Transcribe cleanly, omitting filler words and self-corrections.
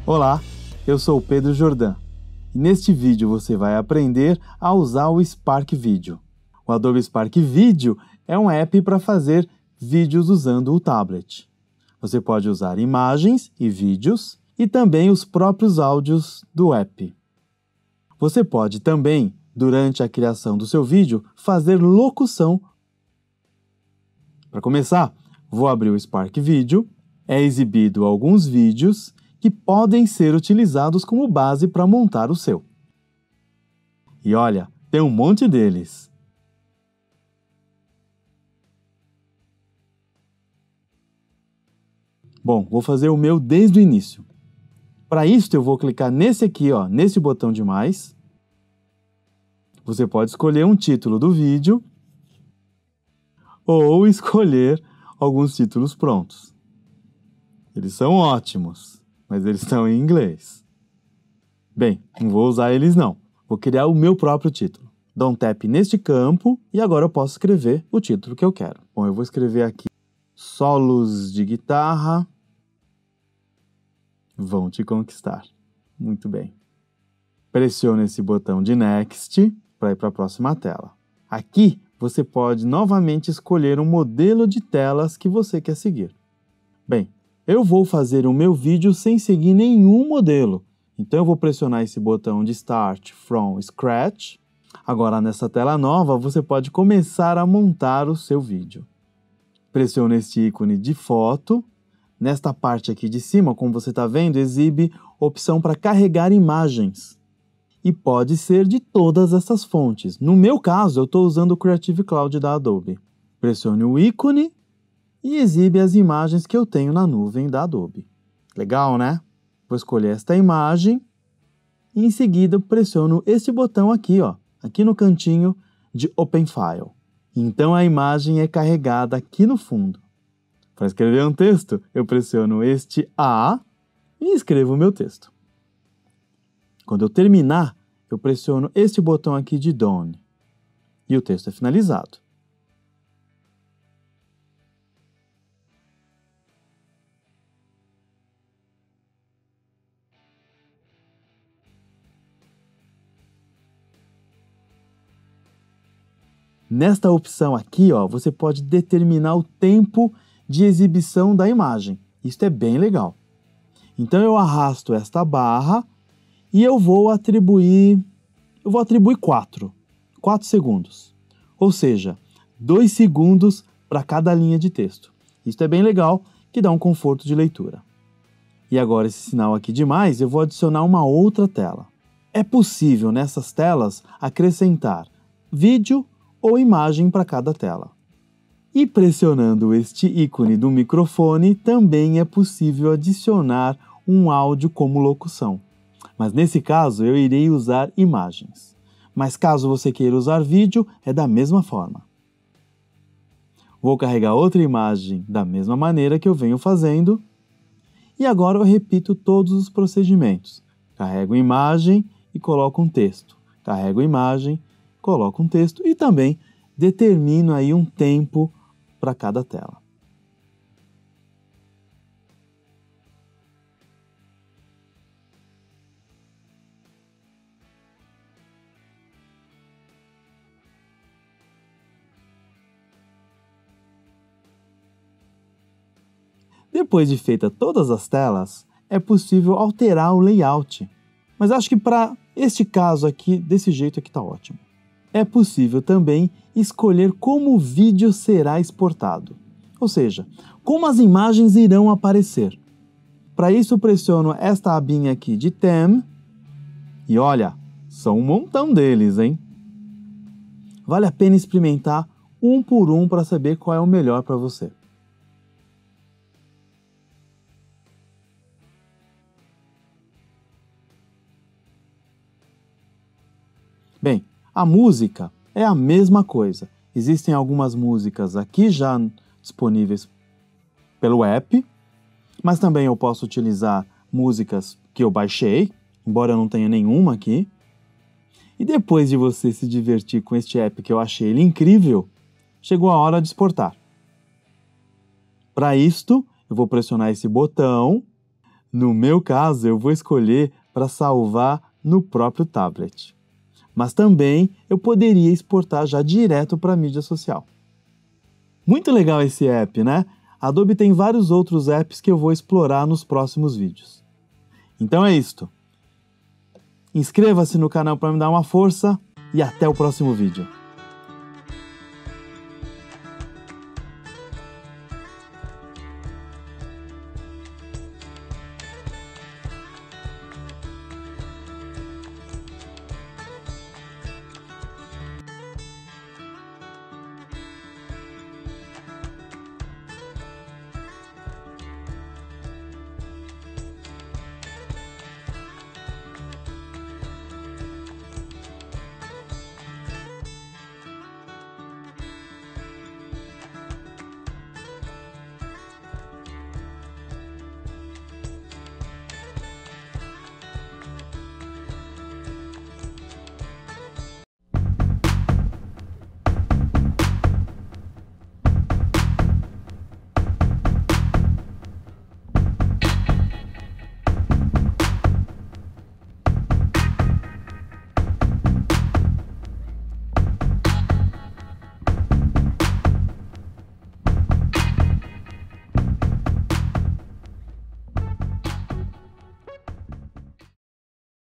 Olá, eu sou o Pedro Jordan e neste vídeo você vai aprender a usar o Spark Video. O Adobe Spark Video é um app para fazer vídeos usando o tablet. Você pode usar imagens e vídeos e também os próprios áudios do app. Você pode também, durante a criação do seu vídeo, fazer locução. Para começar, vou abrir o Spark Video. É exibido alguns vídeos que podem ser utilizados como base para montar o seu. E olha, tem um monte deles. Bom, vou fazer o meu desde o início. Para isso, eu vou clicar nesse aqui, nesse botão de mais. Você pode escolher um título do vídeo ou escolher alguns títulos prontos. Eles são ótimos, mas eles estão em inglês. Bem, não vou usar eles não. Vou criar o meu próprio título. Dou um tap neste campo e agora eu posso escrever o título que eu quero. Bom, eu vou escrever aqui Solos de guitarra vão te conquistar. Muito bem. Pressione esse botão de Next para ir para a próxima tela. Aqui você pode novamente escolher um modelo de telas que você quer seguir. Bem, eu vou fazer o meu vídeo sem seguir nenhum modelo. Então eu vou pressionar esse botão de Start from Scratch. Agora nessa tela nova você pode começar a montar o seu vídeo. Pressione este ícone de foto. Nesta parte aqui de cima, como você está vendo, exibe opção para carregar imagens. E pode ser de todas essas fontes. No meu caso, eu estou usando o Creative Cloud da Adobe. Pressione o ícone e exibe as imagens que eu tenho na nuvem da Adobe. Legal, né? Vou escolher esta imagem e em seguida pressiono este botão aqui, aqui no cantinho de Open File. Então a imagem é carregada aqui no fundo. Para escrever um texto, eu pressiono este A e escrevo o meu texto. Quando eu terminar, eu pressiono este botão aqui de Done e o texto é finalizado. Nesta opção aqui, você pode determinar o tempo de exibição da imagem. Isso é bem legal. Então eu arrasto esta barra e eu vou atribuir 4 segundos. Ou seja, 2 segundos para cada linha de texto. Isso é bem legal, que dá um conforto de leitura. E agora esse sinal aqui de mais, eu vou adicionar uma outra tela. É possível nessas telas acrescentar vídeo ou imagem para cada tela. E pressionando este ícone do microfone, também é possível adicionar um áudio como locução. Mas nesse caso, eu irei usar imagens. Mas caso você queira usar vídeo, é da mesma forma. Vou carregar outra imagem da mesma maneira que eu venho fazendo. E agora eu repito todos os procedimentos. Carrego a imagem e coloco um texto. Carrego a imagem, coloco um texto e também determino aí um tempo para cada tela. Depois de feita todas as telas, é possível alterar o layout. Mas acho que para este caso aqui, desse jeito aqui está ótimo. É possível também escolher como o vídeo será exportado. Ou seja, como as imagens irão aparecer. Para isso, pressiono esta abinha aqui de Theme. E olha, são um montão deles, hein? Vale a pena experimentar um por um para saber qual é o melhor para você. Bem, a música é a mesma coisa. Existem algumas músicas aqui já disponíveis pelo app, mas também eu posso utilizar músicas que eu baixei, embora eu não tenha nenhuma aqui. E depois de você se divertir com este app que eu achei ele incrível, chegou a hora de exportar. Para isto, eu vou pressionar esse botão No meu caso, eu vou escolher para salvar no próprio tablet. Mas também eu poderia exportar já direto para a mídia social. Muito legal esse app, né? A Adobe tem vários outros apps que eu vou explorar nos próximos vídeos. Então é isto. Inscreva-se no canal para me dar uma força e até o próximo vídeo.